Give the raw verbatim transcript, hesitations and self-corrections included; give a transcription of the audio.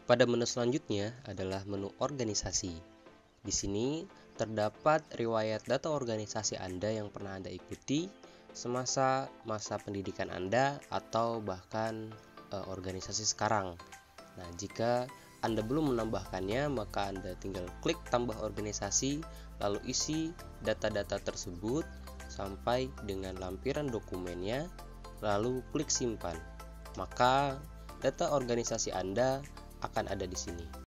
Pada menu selanjutnya adalah menu organisasi. Di sini terdapat riwayat data organisasi Anda yang pernah Anda ikuti semasa masa pendidikan Anda atau bahkan e, organisasi sekarang. Nah, jika Anda belum menambahkannya, maka Anda tinggal klik tambah organisasi, lalu isi data-data tersebut sampai dengan lampiran dokumennya, lalu klik simpan. Maka data organisasi Anda akan ada di sini.